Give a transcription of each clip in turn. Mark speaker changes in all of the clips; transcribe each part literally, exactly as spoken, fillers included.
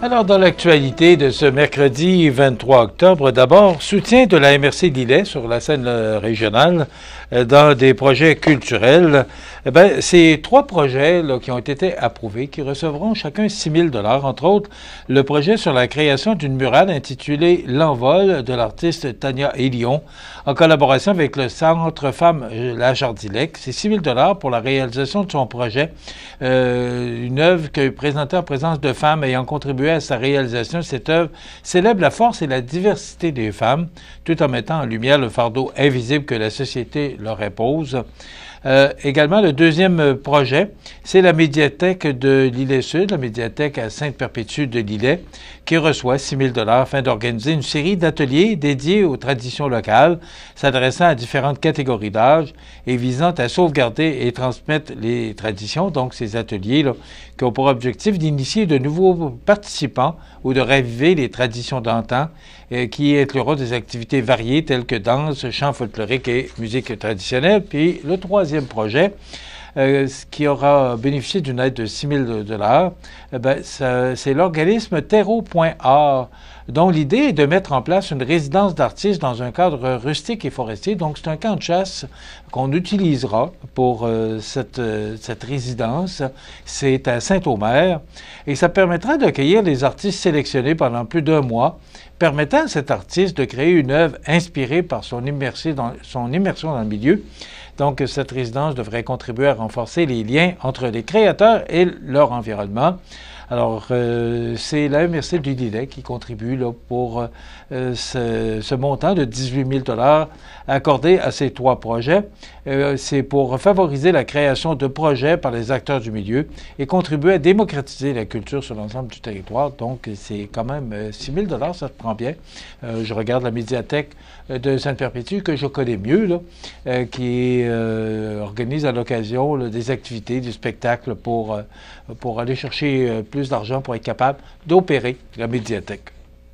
Speaker 1: Alors, dans l'actualité de ce mercredi vingt-trois octobre, d'abord, soutien de la M R C de Lillet sur la scène régionale euh, dans des projets culturels. Eh bien, ces trois projets là, qui ont été approuvés, qui recevront chacun six mille dollars, entre autres, le projet sur la création d'une murale intitulée « L'envol » de l'artiste Tania Hélion, en collaboration avec le Centre Femmes La Jardilec. C'est six mille dollars pour la réalisation de son projet, euh, une œuvre que présentée en présence de femmes ayant contribué à sa réalisation. Cette œuvre célèbre la force et la diversité des femmes, tout en mettant en lumière le fardeau invisible que la société leur impose. Euh, également, le deuxième projet, c'est la médiathèque de Lillet-Sud, la médiathèque à Sainte-Perpétue de Lillet, qui reçoit six mille dollars afin d'organiser une série d'ateliers dédiés aux traditions locales, s'adressant à différentes catégories d'âge et visant à sauvegarder et transmettre les traditions. Donc, ces ateliers là, qui ont pour objectif d'initier de nouveaux participants ou de raviver les traditions d'antan, euh, qui incluront des activités variées telles que danse, chant folklorique et musique traditionnelle. Puis, le troisième projet, Euh, qui aura bénéficié d'une aide de six mille dollars, eh ben, c'est l'organisme terreau point art, dont l'idée est de mettre en place une résidence d'artistes dans un cadre rustique et forestier. Donc, c'est un camp de chasse qu'on utilisera pour euh, cette, euh, cette résidence. C'est à Saint-Omer et ça permettra d'accueillir les artistes sélectionnés pendant plus d'un mois, permettant à cet artiste de créer une œuvre inspirée par son, dans, son immersion dans le milieu. Donc, cette résidence devrait contribuer à renforcer les liens entre les créateurs et leur environnement. Alors, euh, c'est la M R C du Lillet qui contribue là, pour euh, ce, ce montant de dix-huit mille dollars accordé à ces trois projets. Euh, c'est pour favoriser la création de projets par les acteurs du milieu et contribuer à démocratiser la culture sur l'ensemble du territoire. Donc, c'est quand même euh, six mille dollars, ça se prend bien. Euh, je regarde la médiathèque de Sainte-Perpétue, que je connais mieux, là, euh, qui euh, organise à l'occasion des activités, du spectacle pour, euh, pour aller chercher euh, plus d'argent pour être capable d'opérer la médiathèque.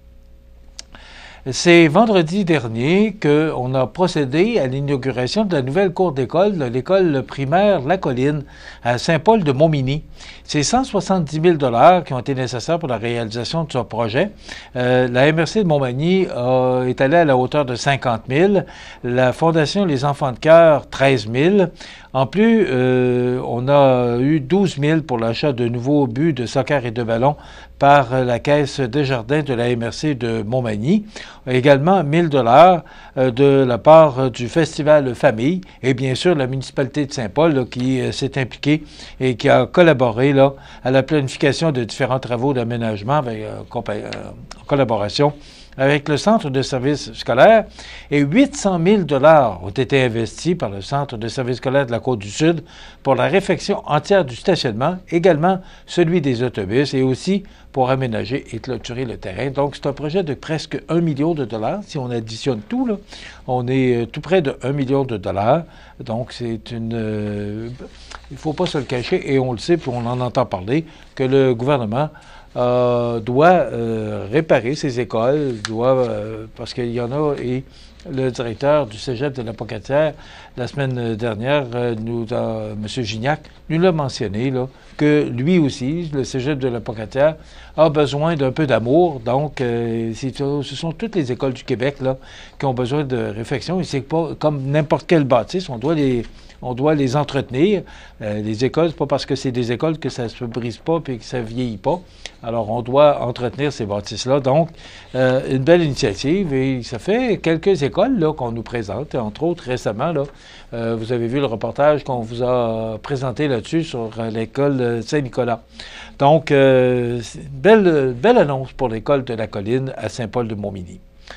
Speaker 1: C'est vendredi dernier qu'on a procédé à l'inauguration de la nouvelle cour d'école de l'école primaire La Colline à Saint-Paul-de-Montmagny. C'est cent soixante-dix mille dollars qui ont été nécessaires pour la réalisation de ce projet. Euh, la M R C de Montmagny euh, est allée à la hauteur de cinquante mille, la Fondation Les Enfants de Cœur, treize mille. En plus, euh, on a eu douze mille pour l'achat de nouveaux buts de soccer et de ballon par la Caisse Desjardins de la M R C de Montmagny. Également, mille dollars euh, de la part du Festival Famille et bien sûr la municipalité de Saint-Paul là, qui euh, s'est impliquée et qui a collaboré là, à la planification de différents travaux d'aménagement avec, euh, euh, en collaboration avec le Centre de services scolaires, et huit cent mille dollars ont été investis par le Centre de services scolaires de la Côte-du-Sud pour la réfection entière du stationnement, également celui des autobus, et aussi pour aménager et clôturer le terrain. Donc, c'est un projet de presque un million de dollars. Si on additionne tout, là, on est tout près de un million de dollars. Donc, c'est une... Euh, il ne faut pas se le cacher, et on le sait, puis on en entend parler, que le gouvernement Euh, doit euh, réparer ces écoles, doit, euh, parce qu'il y en a, et le directeur du cégep de la Pocatière, la semaine dernière, euh, nous a, M. Gignac, nous l'a mentionné, là, que lui aussi, le cégep de la Pocatière, a besoin d'un peu d'amour. Donc, euh, ce sont toutes les écoles du Québec là, qui ont besoin de réfection. Et c'est pas comme n'importe quelle bâtisse, on doit les... On doit les entretenir. Euh, les écoles, c'est pas parce que c'est des écoles que ça ne se brise pas et que ça ne vieillit pas. Alors, on doit entretenir ces bâtisses-là. Donc, euh, une belle initiative. Et ça fait quelques écoles là, qu'on nous présente. Entre autres, récemment, là, euh, vous avez vu le reportage qu'on vous a présenté là-dessus sur euh, l'école Saint-Nicolas. Donc, euh, c'est une belle, belle annonce pour l'école de la Colline à Saint-Paul-de-Montmagny.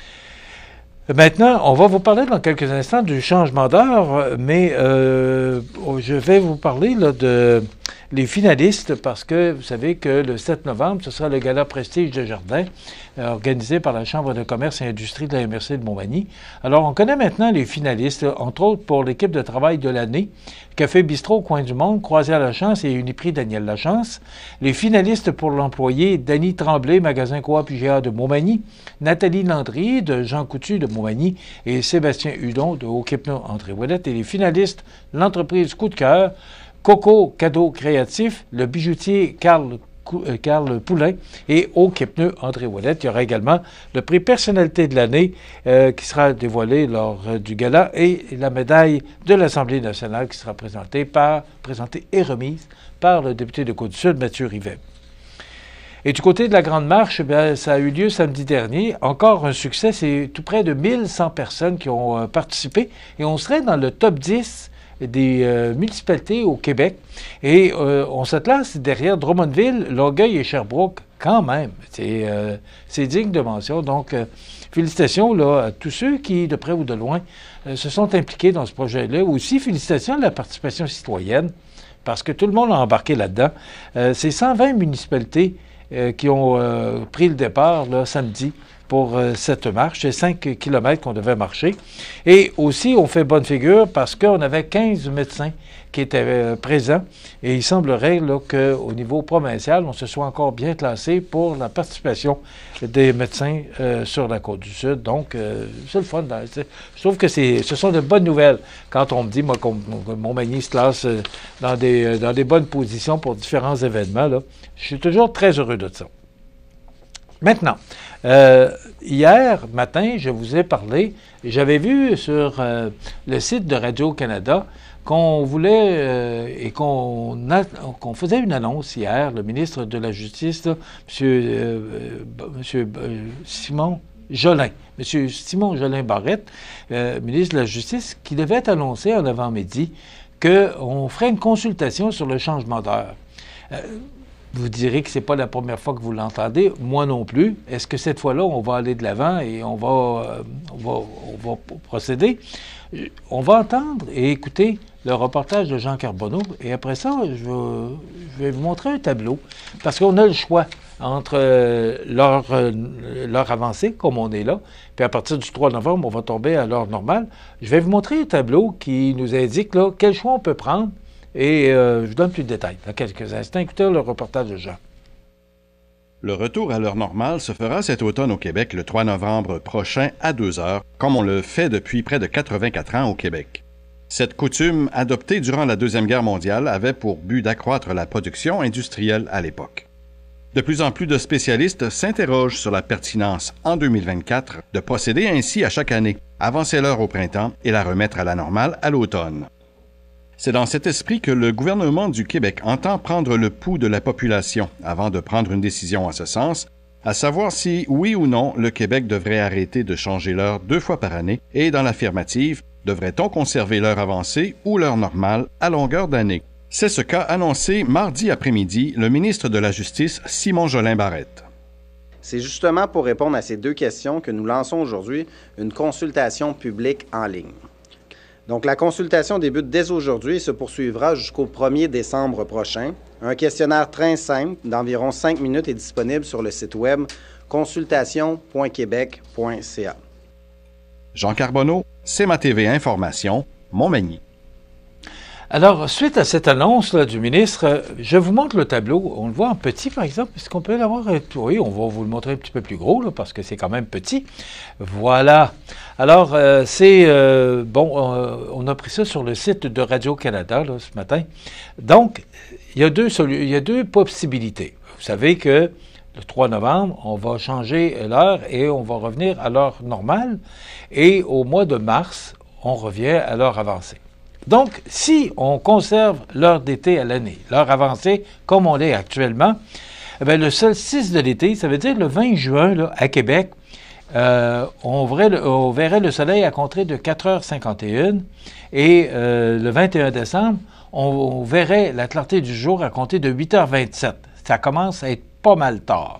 Speaker 1: Maintenant, on va vous parler dans quelques instants du changement d'heure, mais euh, je vais vous parler là, de les finalistes parce que vous savez que le sept novembre, ce sera le gala Prestige de Jardin euh, organisé par la Chambre de commerce et industrie de la M R C de Montmagny. Alors, on connaît maintenant les finalistes, entre autres pour l'équipe de travail de l'année, Café Bistrot au Coin du Monde, Croisière Lachance et Uniprix Daniel Lachance. Les finalistes pour l'employé, Dany Tremblay, magasin Coop I G A de Montmagny, Nathalie Landry de Jean Coutu de Montmagny et Sébastien Hudon de Haut-Kipno André-Ouellette. Et les finalistes, l'entreprise Coup de cœur, Coco Cadeau Créatif, le bijoutier Carl Carl Poulin et au quai pneus André Ouellette. Il y aura également le prix personnalité de l'année euh, qui sera dévoilé lors euh, du gala et la médaille de l'Assemblée nationale qui sera présentée, par, présentée et remise par le député de Côte-du-Sud, Mathieu Rivet. Et du côté de la Grande Marche, bien, ça a eu lieu samedi dernier. Encore un succès, c'est tout près de mille cent personnes qui ont euh, participé et on serait dans le top dix des euh, municipalités au Québec. Et euh, on se classe derrière Drummondville, Longueuil et Sherbrooke quand même. C'est euh, digne de mention. Donc, euh, félicitations là, à tous ceux qui, de près ou de loin, euh, se sont impliqués dans ce projet-là. Aussi, félicitations à la participation citoyenne, parce que tout le monde a embarqué là-dedans. Euh, c'est cent vingt municipalités euh, qui ont euh, pris le départ là, samedi pour euh, cette marche. C'est cinq kilomètres qu'on devait marcher. Et aussi, on fait bonne figure parce qu'on avait quinze médecins qui étaient euh, présents. Et il semblerait qu'au niveau provincial, on se soit encore bien classé pour la participation des médecins euh, sur la Côte-du-Sud. Donc, euh, c'est le fun. Je trouve que ce sont de bonnes nouvelles quand on me dit, moi, que Montmagny se classe dans des, dans des bonnes positions pour différents événements. Là. Je suis toujours très heureux de ça. Maintenant, euh, hier matin, je vous ai parlé, j'avais vu sur euh, le site de Radio-Canada qu'on voulait euh, et qu'on qu'on faisait une annonce hier, le ministre de la Justice, là, M. Euh, monsieur, euh, Simon Jolin, M. Simon Jolin Barrette, euh, ministre de la Justice, qui devait annoncer en avant-midi qu'on ferait une consultation sur le changement d'heure. Euh, Vous direz que ce n'est pas la première fois que vous l'entendez, moi non plus. Est-ce que cette fois-là, on va aller de l'avant et on va, euh, on va, on va procéder? On va entendre et écouter le reportage de Jean Carbonneau et après ça, je vais, je vais vous montrer un tableau parce qu'on a le choix entre euh, l'heure euh, l'heure avancée, comme on est là, puis à partir du trois novembre, on va tomber à l'heure normale. Je vais vous montrer un tableau qui nous indique là, quel choix on peut prendre. Et euh, je vous donne plus de détails dans quelques instants. Écoutez le reportage de Jean.
Speaker 2: Le retour à l'heure normale se fera cet automne au Québec le trois novembre prochain à deux heures, comme on le fait depuis près de quatre-vingt-quatre ans au Québec. Cette coutume, adoptée durant la Deuxième Guerre mondiale, avait pour but d'accroître la production industrielle à l'époque. De plus en plus de spécialistes s'interrogent sur la pertinence, en deux mille vingt-quatre, de procéder ainsi à chaque année, avancer l'heure au printemps et la remettre à la normale à l'automne. C'est dans cet esprit que le gouvernement du Québec entend prendre le pouls de la population avant de prendre une décision en ce sens, à savoir si, oui ou non, le Québec devrait arrêter de changer l'heure deux fois par année et, dans l'affirmative, devrait-on conserver l'heure avancée ou l'heure normale à longueur d'année? C'est ce qu'a annoncé mardi après-midi le ministre de la Justice, Simon Jolin Barrette.
Speaker 3: C'est justement pour répondre à ces deux questions que nous lançons aujourd'hui une consultation publique en ligne. Donc, la consultation débute dès aujourd'hui et se poursuivra jusqu'au premier décembre prochain. Un questionnaire très simple d'environ cinq minutes est disponible sur le site web consultation point québec point c a.
Speaker 2: Jean Carbonneau, C M A T V Information, Montmagny.
Speaker 1: Alors, suite à cette annonce là, du ministre, je vous montre le tableau. On le voit en petit, par exemple. Est-ce qu'on peut l'avoir? Oui, on va vous le montrer un petit peu plus gros, là, parce que c'est quand même petit. Voilà. Alors, euh, c'est... Euh, bon, euh, on a pris ça sur le site de Radio-Canada, là, ce matin. Donc, il y a deux solu- il y a deux possibilités. Vous savez que le trois novembre, on va changer l'heure et on va revenir à l'heure normale. Et au mois de mars, on revient à l'heure avancée. Donc, si on conserve l'heure d'été à l'année, l'heure avancée comme on l'est actuellement, eh bien, le solstice de l'été, ça veut dire le vingt juin, là, à Québec, euh, on, verrait le, on verrait le soleil à compter de quatre heures cinquante et une et euh, le vingt et un décembre, on, on verrait la clarté du jour à compter de huit heures vingt-sept. Ça commence à être pas mal tard.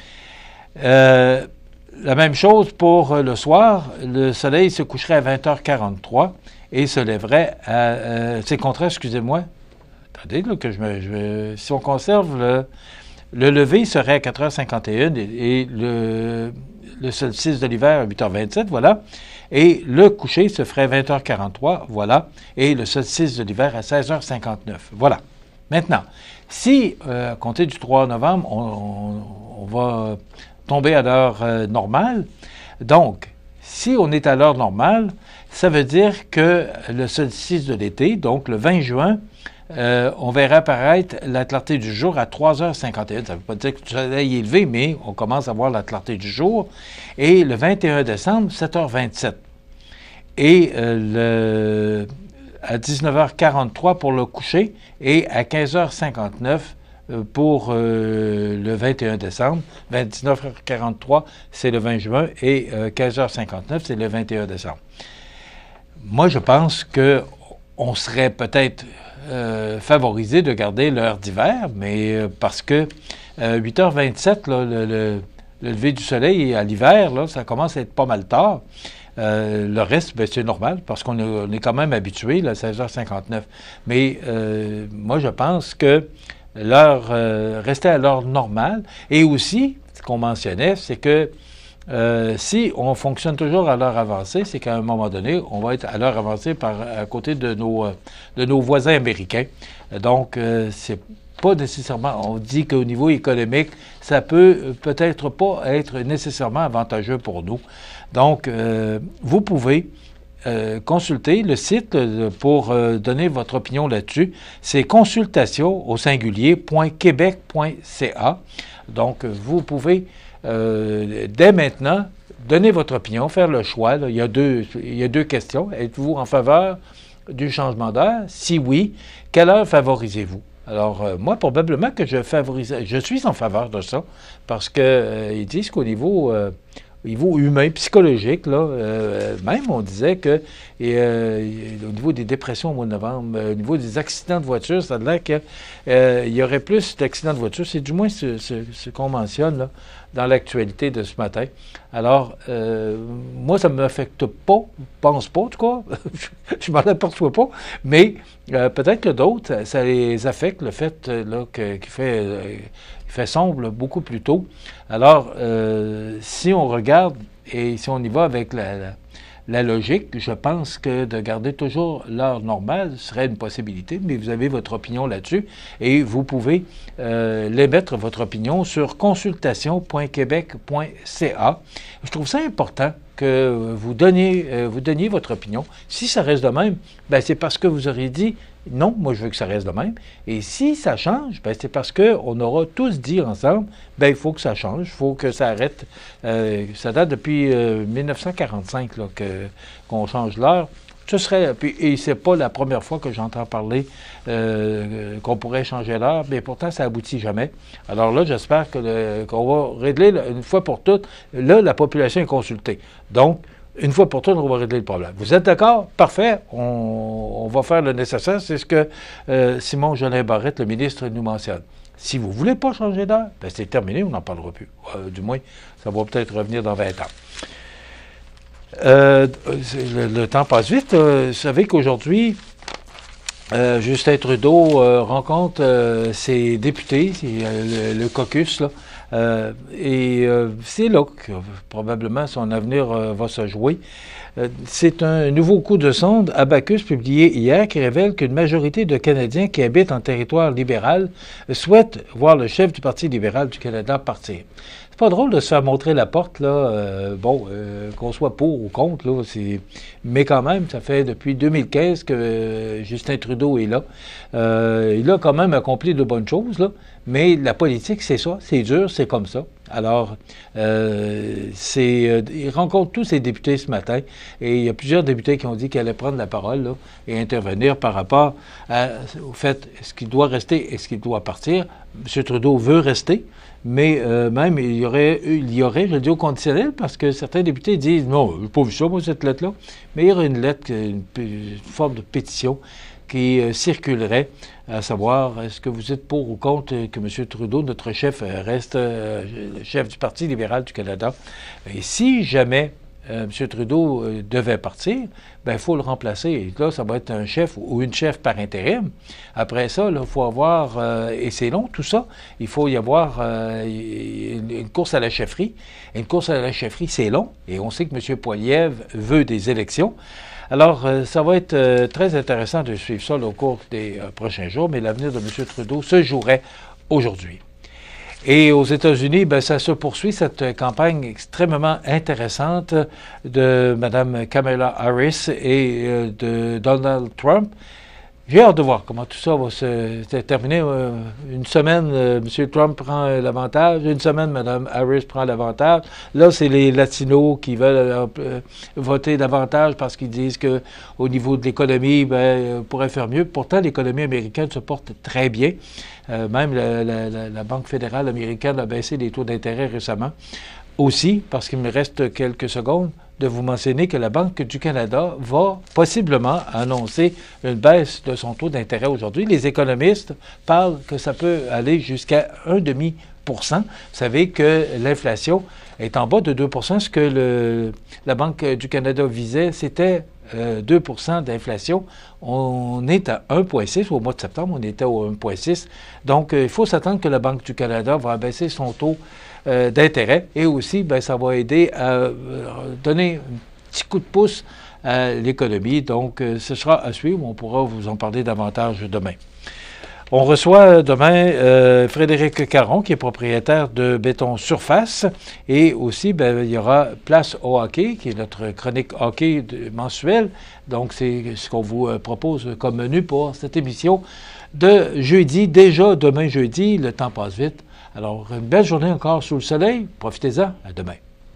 Speaker 1: Euh, la même chose pour le soir, le soleil se coucherait à vingt heures quarante-trois et se lèverait à... Euh, c'est contraire, excusez-moi. Attendez, là, que je me... Je, si on conserve le... Le lever serait à quatre heures cinquante et une et, et le, le solstice de l'hiver à huit heures vingt-sept, voilà. Et le coucher se ferait vingt heures quarante-trois, voilà. Et le solstice de l'hiver à seize heures cinquante-neuf, voilà. Maintenant, si, euh, à compter du trois novembre, on, on, on va tomber à l'heure euh, normale, donc, si on est à l'heure normale, ça veut dire que le solstice de l'été, donc le vingt juin, euh, on verra apparaître la clarté du jour à trois heures cinquante et un. Ça ne veut pas dire que le soleil est levé, mais on commence à voir la clarté du jour. Et le vingt et un décembre, sept heures vingt-sept. Et euh, le, à dix-neuf heures quarante-trois pour le coucher et à quinze heures cinquante-neuf pour euh, le vingt et un décembre. dix-neuf heures quarante-trois, c'est le vingt juin et euh, quinze heures cinquante-neuf, c'est le vingt et un décembre. Moi, je pense qu'on serait peut-être euh, favorisé de garder l'heure d'hiver, mais euh, parce que euh, huit heures vingt-sept, là, le, le, le lever du soleil à l'hiver, là, ça commence à être pas mal tard. Euh, le reste, ben, c'est normal, parce qu'on est, on est quand même habitué là, à seize heures cinquante-neuf. Mais euh, moi, je pense que l'heure, euh, rester à l'heure normale. Et aussi, ce qu'on mentionnait, c'est que euh, si on fonctionne toujours à l'heure avancée, c'est qu'à un moment donné, on va être à l'heure avancée par, à côté de nos, de nos voisins américains. Donc, euh, c'est pas nécessairement, on dit qu'au niveau économique, ça peut peut-être pas être nécessairement avantageux pour nous. Donc, euh, vous pouvez Euh, consultez le site euh, pour euh, donner votre opinion là-dessus. C'est consultation au singulier point québec point c a. Donc, vous pouvez euh, dès maintenant donner votre opinion, faire le choix. Là. Il y a deux, il y a deux questions. Êtes-vous en faveur du changement d'heure? Si oui, quelle heure favorisez-vous? Alors, euh, moi, probablement que je favorise, je suis en faveur de ça, parce qu'ils euh, disent qu'au niveau... Euh, Au niveau humain, psychologique, là, euh, même on disait que et, euh, au niveau des dépressions au mois de novembre, euh, au niveau des accidents de voiture, ça a l'air qu'il euh, y aurait plus d'accidents de voiture. C'est du moins ce, ce, ce qu'on mentionne là, dans l'actualité de ce matin. Alors, euh, moi, ça ne m'affecte pas, je pense pas en tout cas, je m'en aperçois pas, mais euh, peut-être que d'autres, ça les affecte, le fait là, que, qu'il fait... Euh, fait sombre beaucoup plus tôt. Alors, euh, si on regarde et si on y va avec la, la, la logique, je pense que de garder toujours l'heure normale serait une possibilité, mais vous avez votre opinion là-dessus et vous pouvez euh, l'émettre, votre opinion, sur consultation point québec point c a. Je trouve ça important que vous donniez, euh, vous donniez votre opinion. Si ça reste de même, ben c'est parce que vous aurez dit non, moi je veux que ça reste de même. Et si ça change, ben c'est parce qu'on aura tous dit ensemble, ben il faut que ça change, il faut que ça arrête. Euh, ça date depuis euh, mille neuf cent quarante-cinq là, que, qu'on change l'heure. Ce serait, puis, et c'est pas la première fois que j'entends parler euh, qu'on pourrait changer l'heure, mais pourtant ça aboutit jamais. Alors là, j'espère que le, qu'on va régler là, une fois pour toutes. Là, la population est consultée. Donc, une fois pour toutes, on va régler le problème. Vous êtes d'accord? Parfait. On, on va faire le nécessaire. C'est ce que euh, Simon Jolin Barrette, le ministre, nous mentionne. Si vous ne voulez pas changer d'heure, ben c'est terminé, on n'en parlera plus. Euh, du moins, ça va peut-être revenir dans vingt ans. Euh, le, le temps passe vite. Euh, vous savez qu'aujourd'hui, euh, Justin Trudeau euh, rencontre euh, ses députés, c'est, euh, le, le caucus, là, euh, et euh, c'est là que probablement son avenir euh, va se jouer. Euh, c'est un nouveau coup de sonde, Abacus, publié hier, qui révèle qu'une majorité de Canadiens qui habitent en territoire libéral souhaitent voir le chef du Parti libéral du Canada partir. C'est pas drôle de se faire montrer la porte, là, euh, bon, euh, qu'on soit pour ou contre, là, c'est... mais quand même, ça fait depuis deux mille quinze que euh, Justin Trudeau est là. Euh, il a quand même accompli de bonnes choses, là, mais la politique, c'est ça, c'est dur, c'est comme ça. Alors, euh, c'est, euh, il rencontre tous ses députés ce matin, et il y a plusieurs députés qui ont dit qu'ils allaient prendre la parole là, et intervenir par rapport à, au fait, est-ce qu'il doit rester, est-ce qu'il doit partir. M. Trudeau veut rester, mais euh, même, il y aurait, il y aurait, je le dis au conditionnel, parce que certains députés disent, non, je n'ai pas vu ça, moi, cette lettre-là, mais il y aurait une lettre, une, une forme de pétition qui euh, circulerait, à savoir, est-ce que vous êtes pour ou contre que M. Trudeau, notre chef, reste euh, chef du Parti libéral du Canada. Et si jamais euh, M. Trudeau euh, devait partir, ben il faut le remplacer. Et là, ça va être un chef ou une chef par intérim. Après ça, il faut avoir, euh, et c'est long tout ça, il faut y avoir euh, une, une course à la chefferie. Et une course à la chefferie, c'est long. Et on sait que M. Poilievre veut des élections. Alors, euh, ça va être euh, très intéressant de suivre ça là, au cours des euh, prochains jours, mais l'avenir de M. Trudeau se jouerait aujourd'hui. Et aux États-Unis, ben, ça se poursuit, cette campagne extrêmement intéressante de Mme Kamala Harris et euh, de Donald Trump. J'ai hâte de voir comment tout ça va se terminer. Une semaine, M. Trump prend l'avantage. Une semaine, Mme Harris prend l'avantage. Là, c'est les Latinos qui veulent euh, voter davantage parce qu'ils disent qu'au niveau de l'économie, ben, on pourrait faire mieux. Pourtant, l'économie américaine se porte très bien. Euh, même la, la, la, la Banque fédérale américaine a baissé les taux d'intérêt récemment. Aussi, parce qu'il me reste quelques secondes, de vous mentionner que la Banque du Canada va possiblement annoncer une baisse de son taux d'intérêt aujourd'hui. Les économistes parlent que ça peut aller jusqu'à un demi pour cent. Vous savez que l'inflation est en bas de deux pour cent. Ce que le, la Banque du Canada visait, c'était euh, deux pour cent d'inflation. On est à un virgule six. Au mois de septembre, on était au un virgule six. Donc, euh, il faut s'attendre que la Banque du Canada va abaisser son taux Euh, d'intérêt et aussi, bien, ça va aider à euh, donner un petit coup de pouce à l'économie. Donc, euh, ce sera à suivre. On pourra vous en parler davantage demain. On reçoit demain euh, Frédéric Caron, qui est propriétaire de Béton Surface. Et aussi, bien, il y aura Place au hockey, qui est notre chronique hockey de, mensuelle. Donc, c'est ce qu'on vous euh, propose comme menu pour cette émission de jeudi. Déjà demain jeudi, le temps passe vite. Alors, une belle journée encore sous le soleil. Profitez-en. À demain.